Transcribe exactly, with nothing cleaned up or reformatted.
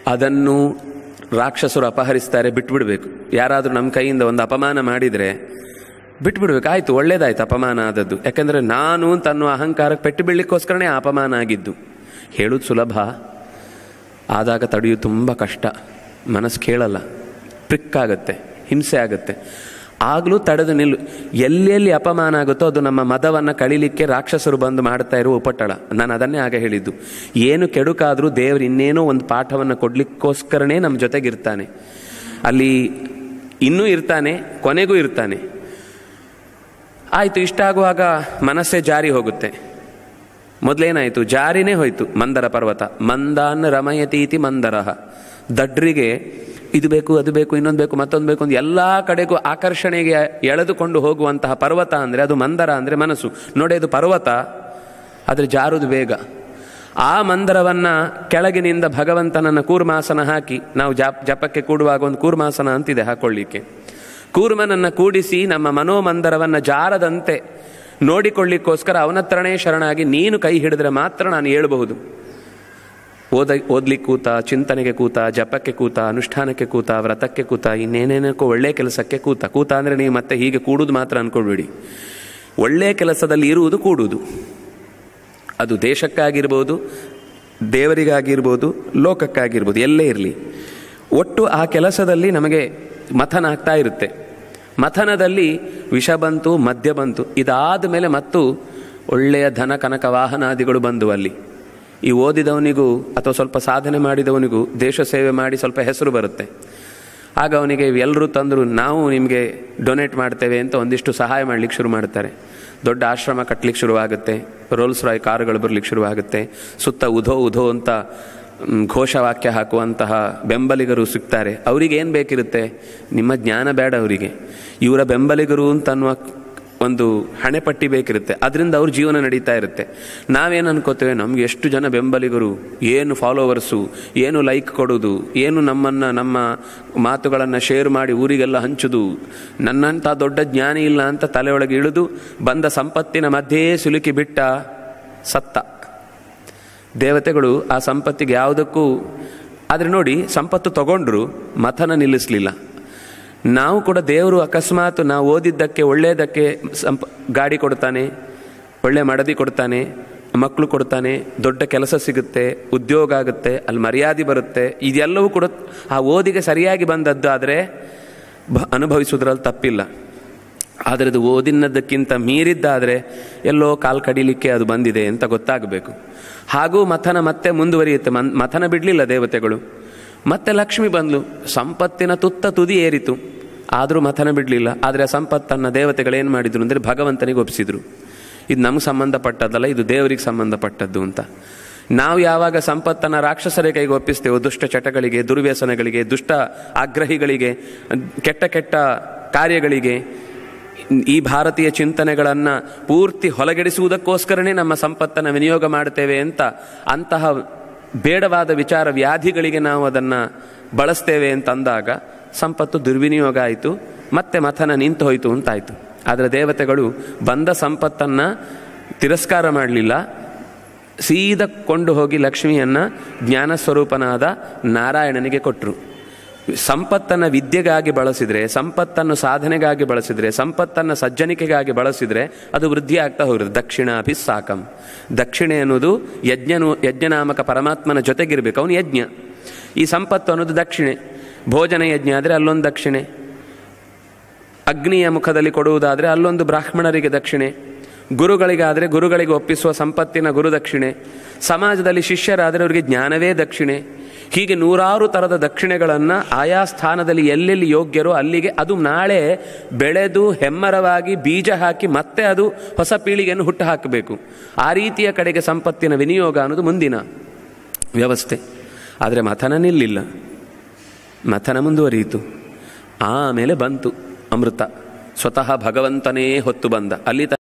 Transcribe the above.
ಅದನ್ನು ರಾಕ್ಷಸರು ಅಪಹರಿಸ್ತಾರೆ, ಬಿಟ್ಬಿಡ್ಬೇಕು. ಯಾರಾದರೂ ನಮ್ಮ ಕೈಯಿಂದ ಒಂದು ಅಪಮಾನ ಮಾಡಿದರೆ ಬಿಟ್ಬಿಡ್ಬೇಕು. ಆಯಿತು, ಒಳ್ಳೇದಾಯ್ತು ಅಪಮಾನ ಆದದ್ದು. ಯಾಕೆಂದರೆ ನಾನು ತನ್ನ ಅಹಂಕಾರಕ್ಕೆ ಪೆಟ್ಟು ಬೀಳಲಿಕ್ಕೋಸ್ಕರನೇ ಅಪಮಾನ ಆಗಿದ್ದು. ಹೇಳೋದು ಸುಲಭ, ಆದಾಗ ತಡೆಯೋದು ತುಂಬ ಕಷ್ಟ. ಮನಸ್ಸು ಕೇಳಲ್ಲ, ಪ್ರಿಕ್ಕಾಗತ್ತೆ, ಹಿಂಸೆ ಆಗುತ್ತೆ. ಆಗಲೂ ತಡೆದು ನಿಲ್ಲು. ಎಲ್ಲೆಲ್ಲಿ ಅಪಮಾನ ಆಗುತ್ತೋ ಅದು ನಮ್ಮ ಮದವನ್ನು ಕಳೀಲಿಕ್ಕೆ ರಾಕ್ಷಸರು ಬಂದು ಮಾಡ್ತಾ ಇರೋ ಉಪಟಳ. ನಾನು ಅದನ್ನೇ ಆಗ ಹೇಳಿದ್ದು. ಏನು ಕೆಡುಕಾದರೂ ದೇವರು ಇನ್ನೇನೋ ಒಂದು ಪಾಠವನ್ನು ಕೊಡಲಿಕ್ಕೋಸ್ಕರನೇ ನಮ್ಮ ಜೊತೆಗಿರ್ತಾನೆ. ಅಲ್ಲಿ ಇನ್ನೂ ಇರ್ತಾನೆ, ಕೊನೆಗೂ ಇರ್ತಾನೆ. ಆಯಿತು, ಇಷ್ಟ ಆಗುವಾಗ ಮನಸ್ಸೇ ಜಾರಿ ಹೋಗುತ್ತೆ. ಮೊದಲೇನಾಯಿತು? ಜಾರಿನೇ ಹೋಯಿತು. ಮಂದರ ಪರ್ವತ ಮಂದಾನ್ ರಮಯತೀತಿ ಮಂದರಃ. ದಡ್ರಿಗೆ ಇದು ಬೇಕು, ಅದು ಬೇಕು, ಇನ್ನೊಂದು ಬೇಕು, ಮತ್ತೊಂದು ಬೇಕು ಅಂತ ಎಲ್ಲ ಕಡೆಗೂ ಆಕರ್ಷಣೆಗೆ ಎಳೆದುಕೊಂಡು ಹೋಗುವಂತಹ ಪರ್ವತ ಅಂದರೆ ಅದು ಮಂದರ, ಅಂದರೆ ಮನಸ್ಸು. ನೋಡಿ, ಅದು ಪರ್ವತ, ಆದರೆ ಜಾರುವುದು ಬೇಗ. ಆ ಮಂದರವನ್ನು ಕೆಳಗಿನಿಂದ ಭಗವಂತನನ್ನು ಕೂರ್ಮಾಸನ ಹಾಕಿ, ನಾವು ಜಪ ಜಪಕ್ಕೆ ಕೂಡುವಾಗ ಒಂದು ಕೂರ್ಮಾಸನ ಅಂತಿದೆ ಹಾಕೊಳ್ಳಿಕ್ಕೆ. ಕೂರ್ಮನನ್ನು ಕೂಡಿಸಿ ನಮ್ಮ ಮನೋಮಂದರವನ್ನು ಜಾರದಂತೆ ನೋಡಿಕೊಳ್ಳಿಕ್ಕೋಸ್ಕರ ಅವನತ್ರನೇ ಶರಣಾಗಿ ನೀನು ಕೈ ಹಿಡಿದ್ರೆ ಮಾತ್ರ ನಾನು ಹೇಳಬಹುದು. ಓದ ಓದ್ಲಿಕ್ಕೆ ಕೂತ, ಚಿಂತನೆಗೆ ಕೂತ, ಜಪಕ್ಕೆ ಕೂತ, ಅನುಷ್ಠಾನಕ್ಕೆ ಕೂತ, ವ್ರತಕ್ಕೆ ಕೂತ, ಇನ್ನೇನೇನಕ್ಕೋ ಒಳ್ಳೆ ಕೆಲಸಕ್ಕೆ ಕೂತ. ಕೂತ ಅಂದರೆ ನೀವು ಮತ್ತೆ ಹೀಗೆ ಕೂಡುವುದು ಮಾತ್ರ ಅಂದ್ಕೊಳ್ಬೇಡಿ. ಒಳ್ಳೆ ಕೆಲಸದಲ್ಲಿ ಇರುವುದು ಕೂಡುವುದು. ಅದು ದೇಶಕ್ಕಾಗಿರ್ಬೋದು, ದೇವರಿಗಾಗಿರ್ಬೋದು, ಲೋಕಕ್ಕಾಗಿರ್ಬೋದು, ಎಲ್ಲೇ ಇರಲಿ. ಒಟ್ಟು ಆ ಕೆಲಸದಲ್ಲಿ ನಮಗೆ ಮಥನ ಆಗ್ತಾ ಇರುತ್ತೆ. ಮಥನದಲ್ಲಿ ವಿಷ ಬಂತು, ಮದ್ಯ ಬಂತು. ಇದಾದ ಮೇಲೆ ಮತ್ತು ಒಳ್ಳೆಯ ಧನ ಕನಕ ವಾಹನಾದಿಗಳು ಬಂದು ಅಲ್ಲಿ ಈ ಓದಿದವನಿಗೂ ಅಥವಾ ಸ್ವಲ್ಪ ಸಾಧನೆ ಮಾಡಿದವನಿಗೂ ದೇಶ ಸೇವೆ ಮಾಡಿ ಸ್ವಲ್ಪ ಹೆಸರು ಬರುತ್ತೆ. ಆಗ ಅವನಿಗೆ ಎಲ್ಲರೂ ತಂದರು, ನಾವು ನಿಮಗೆ ಡೊನೇಟ್ ಮಾಡ್ತೇವೆ ಅಂತ ಒಂದಿಷ್ಟು ಸಹಾಯ ಮಾಡಲಿಕ್ಕೆ ಶುರು ಮಾಡ್ತಾರೆ. ದೊಡ್ಡ ಆಶ್ರಮ ಕಟ್ಟಲಿಕ್ಕೆ ಶುರುವಾಗುತ್ತೆ, ರೋಲ್ಸ್ ರಾಯ್ ಕಾರುಗಳು ಬರಲಿಕ್ಕೆ ಶುರುವಾಗುತ್ತೆ, ಸುತ್ತ ಉಧೋ ಉಧೋ ಅಂತ ಘೋಷವಾಕ್ಯ ಹಾಕುವಂತಹ ಬೆಂಬಲಿಗರು ಸಿಗ್ತಾರೆ. ಅವರಿಗೆ ಏನು ಬೇಕಿರುತ್ತೆ? ನಿಮ್ಮ ಜ್ಞಾನ ಬೇಡ ಅವರಿಗೆ, ಇವರ ಬೆಂಬಲಿಗರು ಅಂತನ್ನುವ ಒಂದು ಹಣೆಪಟ್ಟಿ ಬೇಕಿರುತ್ತೆ. ಅದರಿಂದ ಅವ್ರ ಜೀವನ ನಡೀತಾ ಇರುತ್ತೆ. ನಾವೇನು ಅನ್ಕೋತೇವೆ, ನಮ್ಗೆ ಎಷ್ಟು ಜನ ಬೆಂಬಲಿಗರು, ಏನು ಫಾಲೋವರ್ಸು, ಏನು ಲೈಕ್ ಕೊಡೋದು, ಏನು ನಮ್ಮನ್ನು ನಮ್ಮ ಮಾತುಗಳನ್ನು ಶೇರ್ ಮಾಡಿ ಊರಿಗೆಲ್ಲ ಹಂಚೋದು, ನನ್ನಂಥ ದೊಡ್ಡ ಜ್ಞಾನಿ ಇಲ್ಲ ಅಂತ ತಲೆಯೊಳಗೆ ಇಳಿದು ಬಂದ ಸಂಪತ್ತಿನ ಮಧ್ಯೆ ಸಿಲುಕಿ ಬಿಟ್ಟ ಸತ್ತ. ದೇವತೆಗಳು ಆ ಸಂಪತ್ತಿಗೆ ಯಾವುದಕ್ಕೂ, ಆದರೆ ನೋಡಿ, ಸಂಪತ್ತು ತಗೊಂಡ್ರು, ಮಥನ ನಿಲ್ಲಿಸಲಿಲ್ಲ. ನಾವು ಕೂಡ ದೇವರು ಅಕಸ್ಮಾತ್ ನಾವು ಓದಿದ್ದಕ್ಕೆ ಒಳ್ಳೆಯದಕ್ಕೆ ಸಂಪ ಗಾಡಿ ಕೊಡ್ತಾನೆ, ಒಳ್ಳೆ ಮಡದಿ ಕೊಡ್ತಾನೆ, ಮಕ್ಕಳು ಕೊಡ್ತಾನೆ, ದೊಡ್ಡ ಕೆಲಸ ಸಿಗುತ್ತೆ, ಉದ್ಯೋಗ ಆಗುತ್ತೆ, ಅಲ್ಲಿ ಮರ್ಯಾದೆ ಬರುತ್ತೆ. ಇದೆಲ್ಲವೂ ಕೂಡ ಆ ಓದಿಗೆ ಸರಿಯಾಗಿ ಬಂದದ್ದು. ಆದರೆ ಬ ಅನುಭವಿಸೋದ್ರಲ್ಲಿ ತಪ್ಪಿಲ್ಲ. ಆದರೆ ಅದು ಓದಿನದಕ್ಕಿಂತ ಮೀರಿದ್ದಾದರೆ ಎಲ್ಲೋ ಕಾಲು ಕಡಿಲಿಕ್ಕೆ ಅದು ಬಂದಿದೆ ಅಂತ ಗೊತ್ತಾಗಬೇಕು. ಹಾಗೂ ಮಥನ ಮತ್ತೆ ಮುಂದುವರಿಯುತ್ತೆ. ಮನ್ ಮಥನ ಬಿಡಲಿಲ್ಲ ದೇವತೆಗಳು. ಮತ್ತೆ ಲಕ್ಷ್ಮಿ ಬಂದ್ಲು, ಸಂಪತ್ತಿನ ತುತ್ತ ತುದಿ ಏರಿತು, ಆದರೂ ಮಥನ ಬಿಡಲಿಲ್ಲ. ಆದರೆ ಆ ಸಂಪತ್ತನ್ನು ದೇವತೆಗಳೇನು ಮಾಡಿದ್ರು ಅಂದರೆ ಭಗವಂತನಿಗೆ ಒಪ್ಪಿಸಿದ್ರು. ಇದು ನಮಗೆ ಸಂಬಂಧಪಟ್ಟದ್ದಲ್ಲ, ಇದು ದೇವರಿಗೆ ಸಂಬಂಧಪಟ್ಟದ್ದು ಅಂತ. ನಾವು ಯಾವಾಗ ಸಂಪತ್ತನ್ನು ರಾಕ್ಷಸರ ಕೈಗೆ ಒಪ್ಪಿಸ್ತೇವೋ, ದುಷ್ಟ ಚಟಗಳಿಗೆ, ದುರ್ವ್ಯಸನಗಳಿಗೆ, ದುಷ್ಟ ಆಗ್ರಹಿಗಳಿಗೆ, ಕೆಟ್ಟ ಕೆಟ್ಟ ಕಾರ್ಯಗಳಿಗೆ, ಈ ಭಾರತೀಯ ಚಿಂತನೆಗಳನ್ನು ಪೂರ್ತಿ ಹೊಲಗೆಡಿಸುವುದಕ್ಕೋಸ್ಕರನೇ ನಮ್ಮ ಸಂಪತ್ತನ್ನು ವಿನಿಯೋಗ ಮಾಡ್ತೇವೆ ಅಂತ, ಅಂತಹ ಬೇಡವಾದ ವಿಚಾರ ವ್ಯಾಧಿಗಳಿಗೆ ನಾವು ಅದನ್ನು ಬಳಸ್ತೇವೆ ಅಂತ ಅಂದಾಗ ಸಂಪತ್ತು ದುರ್ವಿನಿಯೋಗ ಆಯಿತು, ಮತ್ತೆ ಮಥನ ನಿಂತು ಹೋಯಿತು ಅಂತಾಯಿತು. ಆದರೆ ದೇವತೆಗಳು ಬಂದ ಸಂಪತ್ತನ್ನು ತಿರಸ್ಕಾರ ಮಾಡಲಿಲ್ಲ, ಸೀದಾ ಕೊಂಡು ಹೋಗಿ ಲಕ್ಷ್ಮಿಯನ್ನು ಜ್ಞಾನಸ್ವರೂಪನಾದ ನಾರಾಯಣನಿಗೆ ಕೊಟ್ಟರು. ಸಂಪತ್ತನ್ನು ವಿದ್ಯೆಗಾಗಿ ಬಳಸಿದರೆ, ಸಂಪತ್ತನ್ನು ಸಾಧನೆಗಾಗಿ ಬಳಸಿದರೆ, ಸಂಪತ್ತನ್ನು ಸಜ್ಜನಿಕೆಗಾಗಿ ಬಳಸಿದರೆ ಅದು ವೃದ್ಧಿ ಆಗ್ತಾ ಹೋಗಿರುತ್ತೆ. ದಕ್ಷಿಣಾಭಿಸ್ಸಾಕಂ. ದಕ್ಷಿಣೆ ಅನ್ನೋದು ಯಜ್ಞನು ಯಜ್ಞನಾಮಕ ಪರಮಾತ್ಮನ ಜೊತೆಗಿರಬೇಕು, ಅವನು ಯಜ್ಞ. ಈ ಸಂಪತ್ತು ಅನ್ನೋದು ದಕ್ಷಿಣೆ. ಭೋಜನ ಯಜ್ಞ ಆದರೆ ಅಲ್ಲೊಂದು ದಕ್ಷಿಣೆ, ಅಗ್ನಿಯ ಮುಖದಲ್ಲಿ ಕೊಡುವುದಾದರೆ ಅಲ್ಲೊಂದು ಬ್ರಾಹ್ಮಣರಿಗೆ ದಕ್ಷಿಣೆ, ಗುರುಗಳಿಗಾದರೆ ಗುರುಗಳಿಗೆ ಒಪ್ಪಿಸುವ ಸಂಪತ್ತಿನ ಗುರುದಕ್ಷಿಣೆ, ಸಮಾಜದಲ್ಲಿ ಶಿಷ್ಯರಾದರೆ ಅವರಿಗೆ ಜ್ಞಾನವೇ ದಕ್ಷಿಣೆ. ಹೀಗೆ ನೂರಾರು ಥರದ ದಕ್ಷಿಣೆಗಳನ್ನು ಆಯಾ ಸ್ಥಾನದಲ್ಲಿ ಎಲ್ಲೆಲ್ಲಿ ಯೋಗ್ಯರೋ ಅಲ್ಲಿಗೆ ಅದು ನಾಳೆ ಬೆಳೆದು ಹೆಮ್ಮರವಾಗಿ ಬೀಜ ಹಾಕಿ ಮತ್ತೆ ಅದು ಹೊಸ ಪೀಳಿಗೆಯನ್ನು ಹುಟ್ಟು ಹಾಕಬೇಕು. ಆ ರೀತಿಯ ಕಡೆಗೆ ಸಂಪತ್ತಿನ ವಿನಿಯೋಗ ಅನ್ನೋದು ಮುಂದಿನ ವ್ಯವಸ್ಥೆ. ಆದರೆ ಮಥನ ನಿಲ್ಲಿಲ್ಲ, ಮಥನ ಮುಂದುವರಿಯಿತು. ಆಮೇಲೆ ಬಂತು ಅಮೃತ, ಸ್ವತಃ ಭಗವಂತನೇ ಹೊತ್ತು ಬಂದ. ಅಲ್ಲಿ